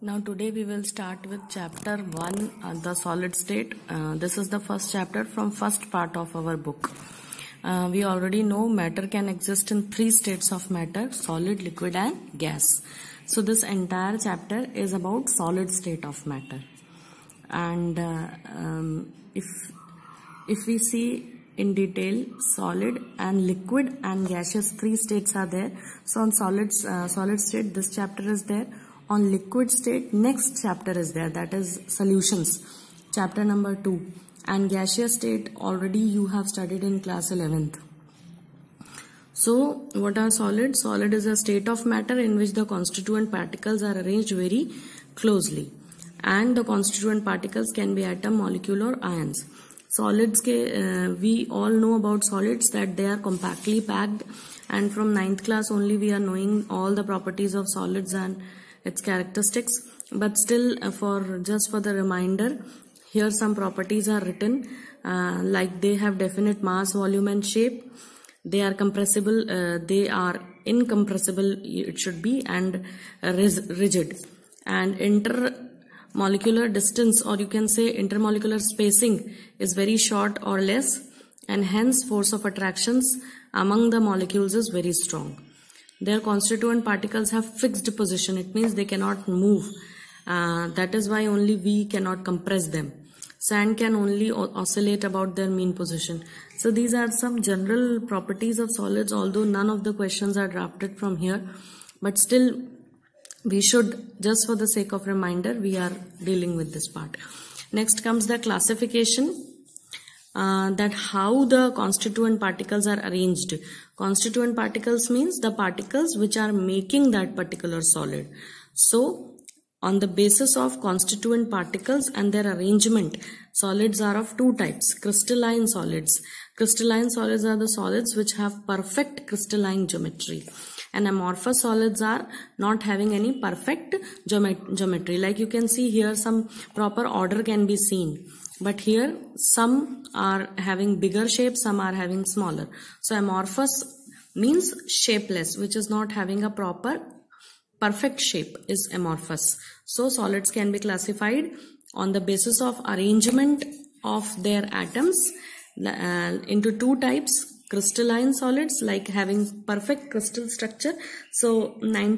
Now today we will start with chapter 1, the solid state. This is the first chapter from first part of our book. We already know matter can exist in 3 states of matter: solid, liquid and gas. So this entire chapter is about solid state of matter. And if we see in detail, solid and liquid and gaseous 3 states are there. So on solid state, this chapter is there. On liquid state, next chapter is there, that is solutions, chapter number 2. And gaseous state already you have studied in class 11th. So what are solid? Solid is a state of matter in which the constituent particles are arranged very closely, and the constituent particles can be atom, molecule or ions. Solids we all know about solids, that they are compactly packed, and from 9th class only we are knowing all the properties of solids and its characteristics. But still, just for the reminder, here some properties are written, like they have definite mass, volume and shape. They are compressible, they are incompressible, it should be, and rigid. And intermolecular distance, or you can say intermolecular spacing, is very short or less, and hence force of attractions among the molecules is very strong. Their constituent particles have fixed position. It means they cannot move. That is why only we cannot compress them. Sand can only oscillate about their mean position. So these are some general properties of solids, although none of the questions are drafted from here. But still, we should, just for the sake of reminder, we are dealing with this part. Next comes the classification. That how the constituent particles are arranged. Constituent particles means the particles which are making that particular solid. So on the basis of constituent particles and their arrangement, solids are of 2 types: crystalline solids. Crystalline solids are the solids which have perfect crystalline geometry, and amorphous solids are not having any perfect geometry. Like you can see here, some proper order can be seen. But here some are having bigger shape, some are having smaller. So amorphous means shapeless, which is not having a perfect shape, is amorphous. So solids can be classified on the basis of arrangement of their atoms into 2 types: crystalline solids, like having perfect crystal structure. So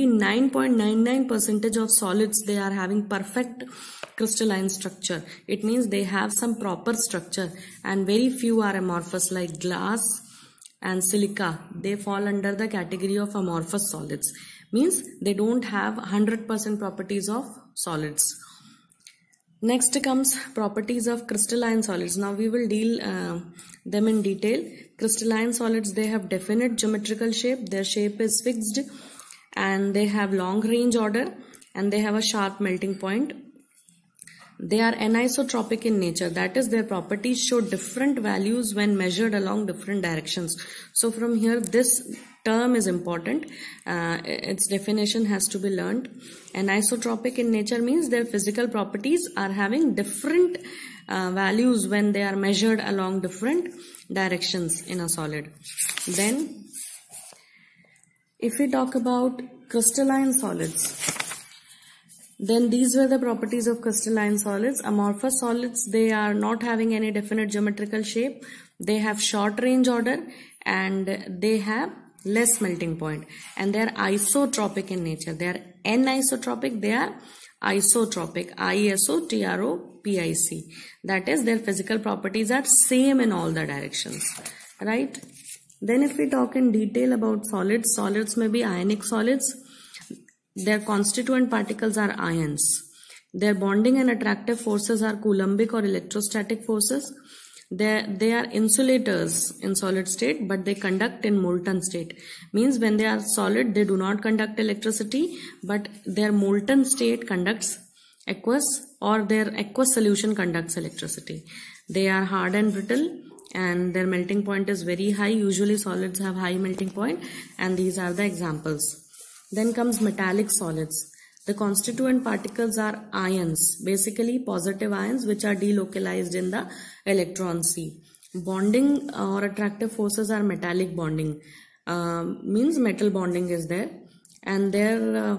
99.99% of solids, they are having perfect crystalline structure. It means they have some proper structure, and very few are amorphous, like glass and silica. They fall under the category of amorphous solids. Means they don't have 100% properties of solids. Next comes properties of crystalline solids. Now we will deal them in detail. Crystalline solids, they have definite geometrical shape. Their shape is fixed, and they have long range order, and they have a sharp melting point. They are anisotropic in nature. That is, their properties show different values when measured along different directions. So from here, this term is important. Its definition has to be learned. Anisotropic in nature means their physical properties are having different values when they are measured along different directions in a solid. Then, if we talk about crystalline solids, then these were the properties of crystalline solids. Amorphous solids, they are not having any definite geometrical shape. They have short range order, and they have less melting point, and they are isotropic in nature. They are anisotropic, they are isotropic, ISOTROPIC. That is, their physical properties are same in all the directions, right? Then if we talk in detail about solids, solids may be ionic solids. Their constituent particles are ions. Their bonding and attractive forces are coulombic or electrostatic forces. They are insulators in solid state, but they conduct in molten state. Means when they are solid, they do not conduct electricity, but their molten state conducts aqueous, or their aqueous solution conducts electricity. They are hard and brittle, and their melting point is very high. Usually solids have high melting point, and these are the examples. Then comes metallic solids. The constituent particles are ions, basically positive ions, which are delocalized in the electron sea. Bonding or attractive forces are metallic bonding, means metal bonding is there, and their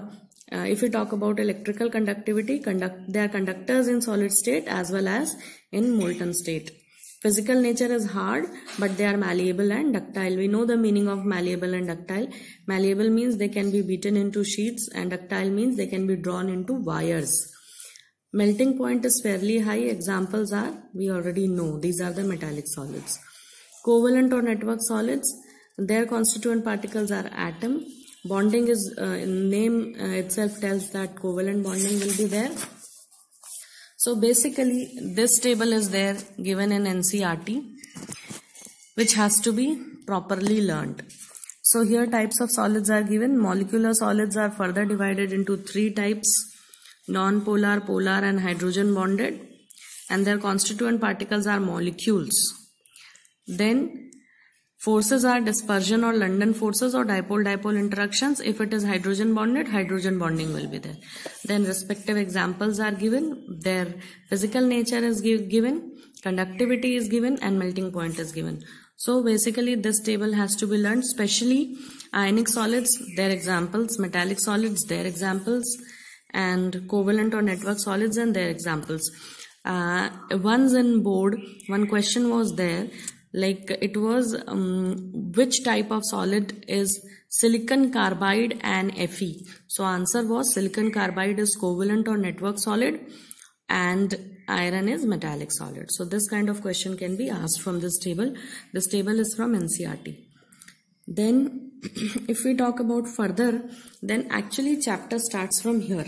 If we talk about electrical conductivity, they are conductors in solid state as well as in molten state. Physical nature is hard, but they are malleable and ductile. We know the meaning of malleable and ductile. Malleable means they can be beaten into sheets, and ductile means they can be drawn into wires. Melting point is fairly high. Examples are, we already know, these are the metallic solids. Covalent or network solids, their constituent particles are atom. Bonding is, name itself tells that covalent bonding will be there. So basically this table is there given in NCERT, which has to be properly learned. So here types of solids are given. Molecular solids are further divided into 3 types: non-polar, polar and hydrogen bonded, and their constituent particles are molecules. Then forces are dispersion or London forces or dipole-dipole interactions. If it is hydrogen bonded, hydrogen bonding will be there. Then respective examples are given. Their physical nature is given, conductivity is given, and melting point is given. So basically this table has to be learned, especially ionic solids, their examples, metallic solids, their examples, and covalent or network solids and their examples. Once in board, one question was there, like it was which type of solid is silicon carbide and Fe. So answer was silicon carbide is covalent or network solid and iron is metallic solid. So this kind of question can be asked from this table. This table is from NCERT. Then if we talk about further, then actually chapter starts from here.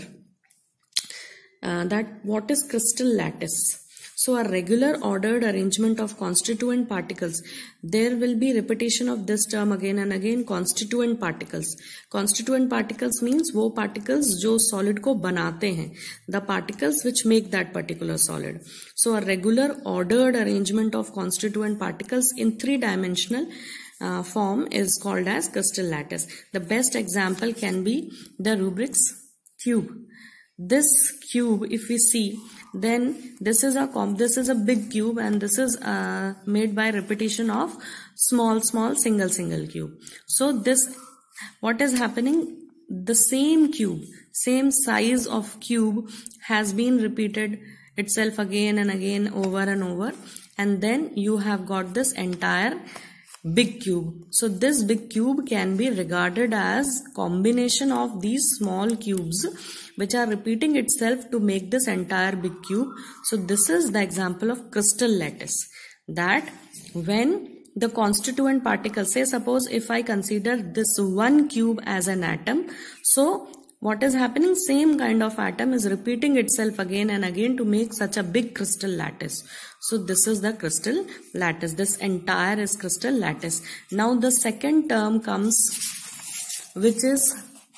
That what is crystal lattice? So a regular ordered arrangement of constituent particles. There will be repetition of this term again and again, constituent particles. Constituent particles means वो particles जो solid को बनाते हैं, the particles which make that particular solid. So a regular ordered arrangement of constituent particles in 3-dimensional form is called as crystal lattice. The best example can be the Rubik's cube. This cube, if we see, then this is a big cube, and this is made by repetition of small single cube. So this, what is happening, the same cube, same size of cube has been repeated itself again and again, over and over, and then you have got this entire big cube. So this big cube can be regarded as combination of these small cubes which are repeating itself to make this entire big cube. So this is the example of crystal lattice, that when the constituent particles, say suppose if I consider this one cube as an atom, so what is happening, same kind of atom is repeating itself again and again to make such a big crystal lattice. So this is the crystal lattice. This entire is crystal lattice. Now the second term comes, which is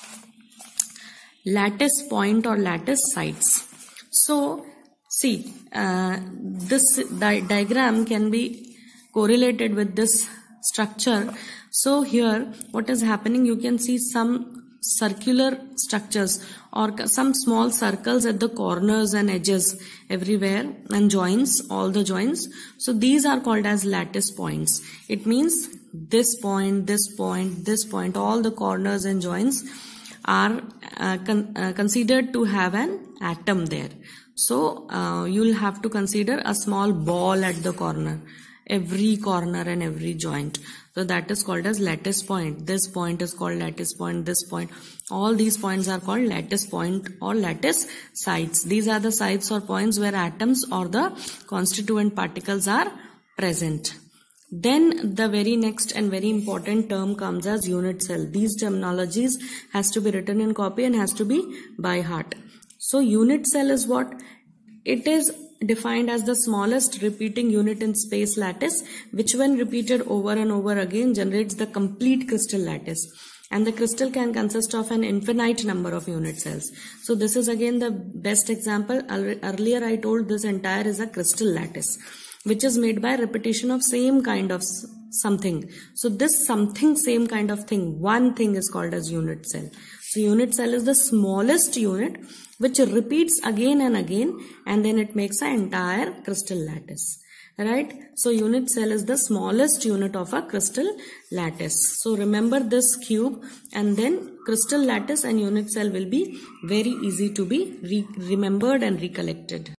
lattice point or lattice sites. So see, this diagram can be correlated with this structure. So here what is happening, you can see some circular structures or some small circles at the corners and edges everywhere, and joints, all the joints. So these are called as lattice points. It means this point, this point, this point, all the corners and joints are considered to have an atom there. So you'll have to consider a small ball at the corner, every corner and every joint. So that is called as lattice point. This point is called lattice point, this point. All these points are called lattice point or lattice sites. These are the sites or points where atoms or the constituent particles are present. Then the very next and very important term comes as unit cell. These terminologies has to be written in copy and has to be by heart. So unit cell is what? It is defined as the smallest repeating unit in space lattice, which when repeated over and over again generates the complete crystal lattice. And the crystal can consist of an infinite number of unit cells. So this is again the best example. Earlier I told this entire is a crystal lattice, which is made by repetition of same kind of something. So this something, same kind of thing, one thing is called as unit cell. So unit cell is the smallest unit which repeats again and again, and then it makes an entire crystal lattice. right? So unit cell is the smallest unit of a crystal lattice. So remember this cube, and then crystal lattice and unit cell will be very easy to be remembered and recollected.